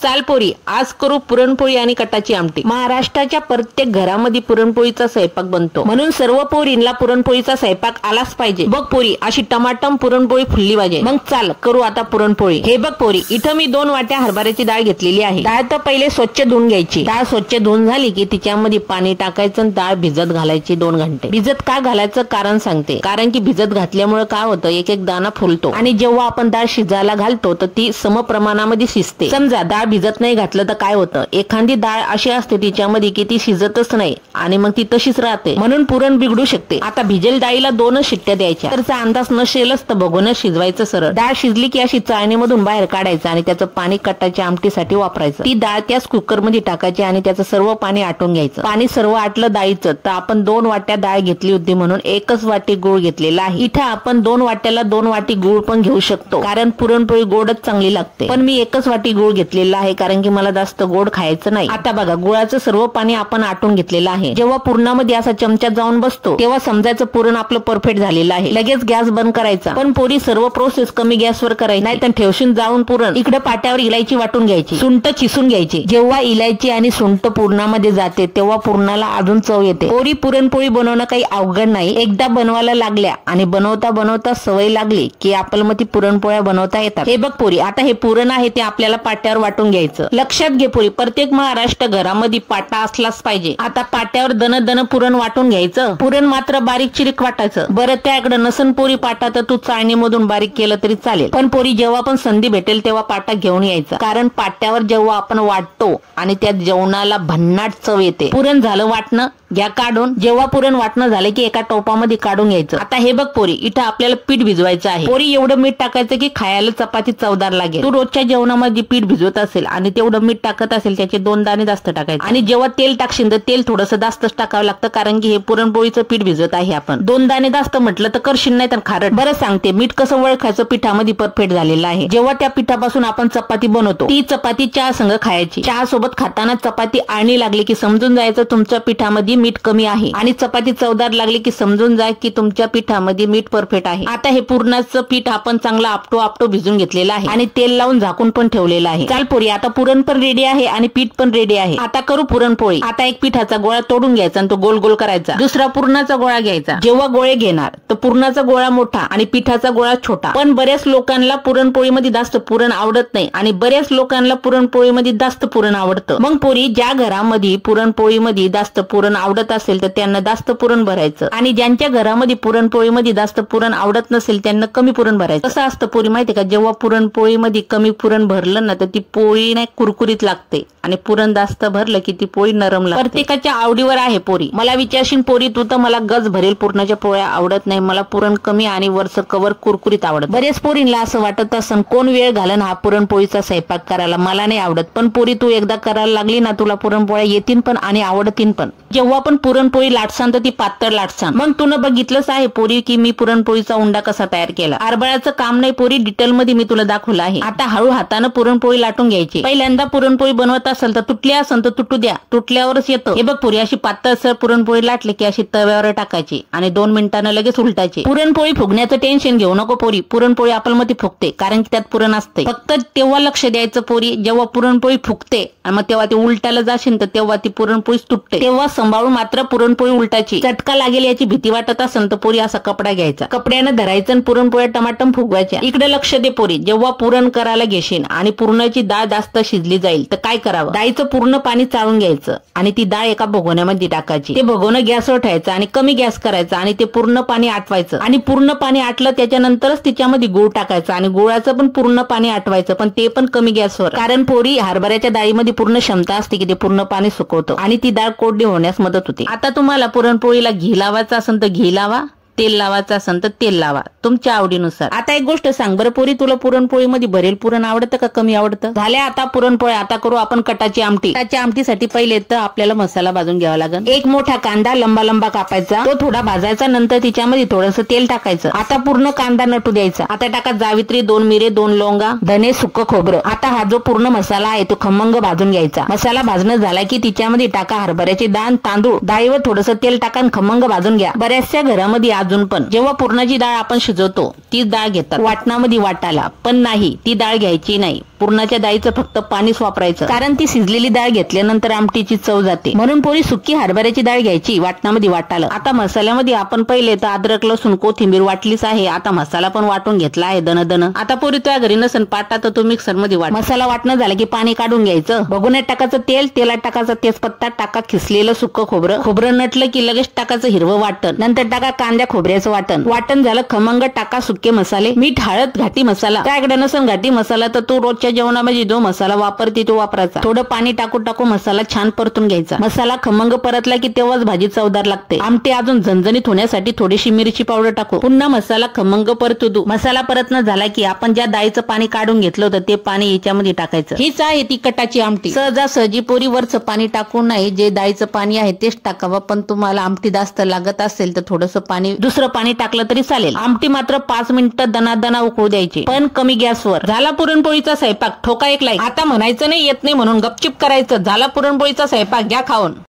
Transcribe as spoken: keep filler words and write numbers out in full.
चाल पोरी, आज करू पुरणपोळी आणि कटाची आमटी। महाराष्ट्राच्या प्रत्येक घरामध्ये पुरणपोळीचा स्वयंपाक बनतो, म्हणून सर्व पोरींना पुरणपोळीचा स्वयंपाक आलाच पाहिजे। बघ पोरी, अशी टमाटम पुरणपोळी फुलली पाहिजे। मग चाल करू आता पुरणपोळी। हे बघ पोरी, इथं मी दोन वाट्या हरभऱ्याची डाळ घेतलेली आहे। डाळ तर पहिले स्वच्छ धुवून घ्यायची। डाळ स्वच्छ धुवून झाली की तिच्यामध्ये पाणी टाकायचं आणि डाळ भिजत घालायची दोन घंटे। भिजत का घालायचं कारण सांगते, कारण की भिजत घातल्यामुळे काय होतं, एक एक दाणा फुलतो आणि जेव्हा आपण डाळ शिजायला घालतो तर ती सम प्रमाणामध्ये शिजते। समजा डाळ भिजत नाही घातलं तर काय होतं, एखादी डाळ अशी असते तिच्यामध्ये की ती शिजतच नाही आणि मग ती तशीच राहते, म्हणून पुरण बिघडू शकते। आता भिजेल डाळीला दोनच शिट्ट्या द्यायच्या, तरचा अंदाज नसेलच तर बघूनच शिजवायचं सरळ। डाळ शिजली की अशी चाळणीमधून बाहेर काढायचं आणि त्याचं पाणी कटाच्या आमटीसाठी वापरायचं। ती डाळ त्याच कुकर मध्ये टाकायची आणि त्याचं सर्व पाणी आटून घ्यायचं। पाणी सर्व आटलं डाळीचं तर आपण दोन वाट्या डाळ घेतली होती म्हणून एकच वाटी गुळ घेतलेला आहे। इथे आपण दोन वाट्याला दोन वाटी गुळ पण घेऊ शकतो, कारण पुरणपोळी गोडच चांगली लागते, पण मी एकच वाटी गुळ घेतलेला आहे कारण की मला जास्त गोड खायचं नाही। आता बघा, गुळाचं सर्व पाणी आपण आटून घेतलेलं आहे। जेव्हा पुरणामध्ये असा चमचा जाऊन बसतो तेव्हा समजायचं पुरण आपलं परफेक्ट झालेलं आहे। लगेच गॅस बंद करायचा, पण पोरी सर्व प्रोसेस कमी गॅसवर करायची, नाही तर ठेवशील जाऊन पुरण। इकडे पाट्यावर इलायची वाटून घ्यायची, सुंठ चिसून घ्यायची। जेव्हा इलायची आणि सुंठ पुरणामध्ये जाते तेव्हा पुरणाला अजून चव येते। पोरी, पुरणपोळी बनवणं काही अवघड नाही, एकदा बनवायला लागल्या आणि बनवता बनवता सवय लागली की आपल्याला मग ती पुरणपोळ्या बनवता येतात। हे बघ पोरी, आता हे पुरण आहे ते आपल्याला पाट्यावर वाटून घ्यायचं। लक्षात घे पोरी, प्रत्येक महाराष्ट्र घरामध्ये पाटा असलाच पाहिजे। आता पाट्यावर दन दन पुरण वाटून घ्यायचं। पुरण मात्र बारीक चिरीक वाटायचं। बरं, त्याकडे नसन पोरी पाटा तर तू चाळणीमधून बारीक केलं तरी चालेल, पण पोरी जेव्हा पण संधी भेटेल तेव्हा पाटा घेऊन यायचा, कारण पाट्यावर जेव्हा आपण वाटतो आणि त्या जेवणाला भन्नाट चव येते। पुरण झालं वाटणं, घ्या काढून। जेव्हा पुरण वाटणं झालं की एका टोपामध्ये काढून घ्यायचं। आता हे बघ पोरी, इथं आपल्याला पीठ भिजवायचं आहे। पोरी, एवढं मीठ टाकायचं की खायला चपाती चवदार लागेल। तू रोजच्या जेवणामध्ये पीठ भिजवत असेल आणि तेवढं मीठ टाकत असेल त्याचे दोन दाणे जास्त टाकायचे, आणि जेव्हा तेल टाकशील तर तेल थोडंसं जास्तच टाकावं लागतं, कारण की हे पुरणपोळीचं पीठ भिजवत आहे आपण। दोन दाणे जास्त म्हटलं तर करशील नाही तर खारट। बरं सांगते, मीठ कसं ओळखायचं, पिठामध्ये परफेक्ट झालेलं आहे। जेव्हा त्या पिठापासून आपण चपाती बनवतो ती चपाती चहा संग खायची। चहा सोबत खाताना चपाती आळणी लागली की समजून जायचं तुमच्या पिठामध्ये मीठ कमी आहे, आणि चपाती चवदार लागली की समजून जा की तुमच्या पिठामध्ये मीठ परफेक्ट आहे। आता हे पुरणाचं पीठ आपण चांगला आपटो आपटो भिजून घेतलेलं आहे आणि तेल लावून झाकून पण ठेवलेलं आहे। चाल पोरी, आता पुरण पण रेडी आहे आणि पीठ पण रेडी आहे। आता करू पुरणपोळी। आता एक पिठाचा गोळा तोडून घ्यायचा आणि तो गोल गोल करायचा। दुसरा पुरणाचा गोळा घ्यायचा। जेव्हा गोळे घेणार तर पुरणाचा गोळा मोठा आणि पिठाचा गोळा छोटा, पण बऱ्याच लोकांना पुरणपोळीमध्ये जास्त पुरण आवडत नाही आणि बऱ्याच लोकांना पुरणपोळीमध्ये जास्त पुरण आवडतं। मग पोरी, ज्या घरामध्ये पुरणपोळीमध्ये जास्त पुरण आवडत असेल तर त्यांना जास्त पुरण भरायचं, आणि ज्यांच्या घरामध्ये पुरणपोळीमध्ये जास्त पुरण आवडत नसेल त्यांना कमी पुरण भरायचं। कसं असतं पोरी माहितीये का, जेव्हा पुरणपोळीमध्ये कमी पुरण भरलं ना तर ती पोळी नाही कुरकुरीत लागते, आणि पुरण जास्त भरलं की ती पोळी नरम लागते। प्रत्येकाच्या आवडीवर आहे पोरी। मला विचारशील पोरी, तू तर मला गज भरेल पुरणाच्या पोळ्या आवडत नाही, मला पुरण कमी आणि वरचं कवर कुरकुरीत आवडत। बरेच पोरींना असं वाटत असं कोण वेळ घालन हा पुरणपोळीचा स्वयंपाक करायला, मला नाही आवडत। पण पोरी, तू एकदा करायला लागली ना तुला पुरणपोळ्या येतील पण आणि आवडतील पण। जेव्हा पण पुरणपोळी लाटसान तर ती पातळ लाटसान। मग तुला बघितलंच आहे पोरी की मी पुरणपोळीचा उंडा कसा तयार केला। आरबळाचं काम नाही पोरी, डिटेल मध्ये मी तुला दाखवलं आहे। आता हळू हाताने पुरणपोळी लाटून घ्यायची। पहिल्यांदा पुरणपोळी बनवत असेल तर तुटली असेल तर तुटू द्या, तुटल्यावरच येतं। हे बघ पोरी, अशी पातळसर पुरणपोळी लाटली की अशी तव्यावर टाकायची आणि दोन मिनिटांना लगेच उलटायची। पुरणपोळी फुगण्याचं टेन्शन घेऊ नको पोरी, पुरणपोळी आपल्या मध्ये फुगते कारण की त्यात पुरण असते। फक्त तेव्हा लक्ष द्यायचं पोरी, जेव्हा पुरणपोळी फुगते आणि मग तेव्हा ती उलटायला जाशील तर तेव्हा ती पुरणपोळी तुटते, तेव्हा सांभाळून मात्र पुरणपोळी उलटायची। चटका लागेल याची भीती वाटत असेल तर पोरी असा कपडा घ्यायचा, कपड्यानं धरायचं आणि पुरणपोळ्या टमाटम फुगवायच्या। इकडे लक्ष दे पोरी, जेव्हा पुरण करायला घेशील आणि पुरणाची डाळ जास्त शिजली जाईल तर काय करावं, डाळीचं पूर्ण पाणी चाळून घ्यायचं आणि ती डाळ एका भगोन्यामध्ये टाकायची। ते भगोनं गॅसवर ठेवायचं आणि कमी गॅस करायचा आणि ते पूर्ण पाणी आटवायचं, आणि पूर्ण पाणी आटलं त्याच्यानंतरच तिच्यामध्ये गुळ टाकायचा आणि गुळाचं पण पूर्ण पाणी आटवायचं, पण ते पण कमी गॅसवर, कारण पोरी हरभऱ्याच्या डाळीमध्ये पूर्ण क्षमता असते की ते पूर्ण पाणी सुकवतं आणि ती डाळ कोरडी होण्यास मदत होते। आता तुम्हाला पुरणपोळीला घी लावायचं असेल तर घी लावा, तेल लावायचं असेल तर तेल लावा, तुमच्या आवडीनुसार। आता एक गोष्ट सांग बरं पोरी, तुला पुरणपोळीमध्ये भरेल पुरण आवडतं का कमी आवडतं? झाल्या आता पुरणपोळ्या। आता करू आपण कटाची आमटी। कटाची आमटीसाठी पहिले तर आपल्याला मसाला भाजून घ्यावा लागेल। एक मोठा कांदा लंबा लंबा कापायचा, तो थोडा भाजायचा, नंतर तिच्यामध्ये थोडंसं तेल टाकायचं। आता पूर्ण कांदा नटू द्यायचा। आता टाका जावित्री, दोन मिरे, दोन लवंगा, धने, सुक्क खोबरं। आता हा जो पूर्ण मसाला आहे तो खमंग भाजून घ्यायचा। मसाला भाजणं झाला की तिच्यामध्ये टाका हरभऱ्याची डाळ, तांदूळ, डाळीवर थोडंसं तेल टाका, खमंग भाजून घ्या। बऱ्याचशा घरामध्ये अजून पण. जेव्हा पुरणाची डाळ आपण शिजवतो तीच डाळ घेतात वाटणामध्ये वाटायला, पण नाही, ती डाळ घ्यायची नाही. पुरणाच्या डाळीचं फक्त पाणीच वापरायचं, कारण ती शिजलेली डाळ घेतल्यानंतर आमटीची चव जाते. म्हणून पोरी सुकी हरभऱ्याची डाळ घ्यायची वाटणामध्ये वाटायला. आता मसाल्यामध्ये आपण पहिले तर अद्रक लसूण कोथिंबीर वाटलीच आहे. आता मसाला पण वाटून घेतला आहे दन दन. आता पोरी तुझ्या घरी नसन पाटा तर तू मिक्सर मध्ये वाट. मसाला वाटणं झालं की पाणी काढून घ्यायचं. बघून टाकायचं तेल, तेलात टाकायचं तेजपत्ता, टाका खिसलेलं सुक्क खोबरं. खोबरं नटलं की लगेच टाकायचं हिरवं वाटण. नंतर टाका कांद्या खोबऱ्याचं वाटण. वाटण झालं खमंग, टाका सुके मसाले, मीठ, हळद, घाटी मसाला. त्याकडे नसन घाटी मसाला तर तू रोजच्या जेवणामध्ये जो मसाला वापरते तो वापरायचा. थोडं पाणी टाकू टाकू मसाला छान परतून घ्यायचा. मसाला खमंग परतला की तेव्हाच भाजी चवदार लागते. आमटी अजून झणझणीत होण्यासाठी थोडीशी मिरची पावडर टाकू. पुन्हा मसाला खमंग परतू दू. मसाला परतन झाला की आपण ज्या डाळीचं पाणी काढून घेतलं होतं ते पाणी याच्यामध्ये टाकायचं. हीच आहे ती कटाची आमटी. सहजासहजी पोरी वरचं पाणी टाकू नये, जे डाळीचं पाणी आहे तेच टाकावं. पण तुम्हाला आमटी जास्त लागत असेल तर थोडंसं पाणी दुसरं पाणी टाकलं तरी चालेल. आमटी मात्र पाच मिनिटं दनादना उकळू द्यायची, पण कमी गॅसवर. झाला पुरणपोळीचा स्वयंपाक. ठोका एक लाईक. आता म्हणायचं नाही येत नाही म्हणून गपचिप करायचं. झाला पुरणपोळीचा स्वयंपाक, घ्या खाऊन.